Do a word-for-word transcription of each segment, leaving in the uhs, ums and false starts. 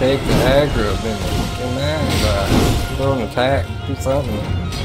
take the aggro, then get that, and uh, throw an attack, do something.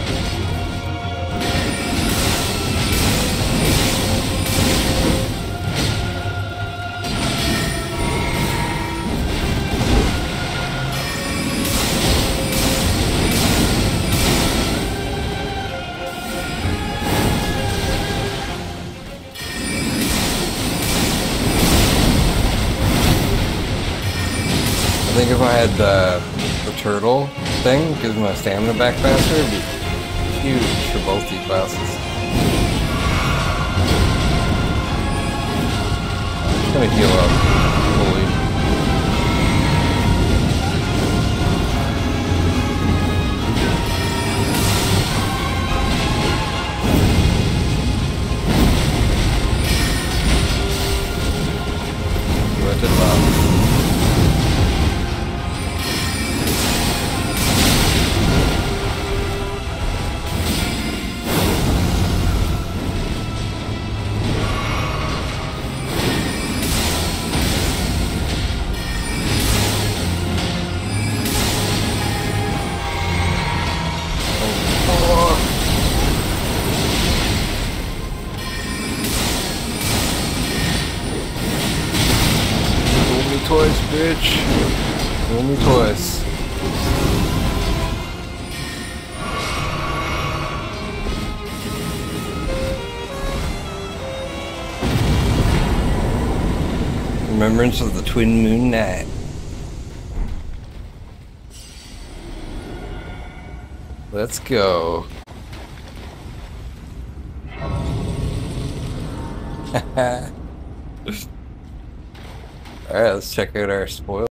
I think if I had the, the turtle thing, gives my stamina back faster, it'd be huge for both these classes. I'm just gonna heal up fully. Do I did well. Toys, bitch. Roll me toys. Remembrance of the Twin Moon Night. Let's go. Alright, let's check out our spoil.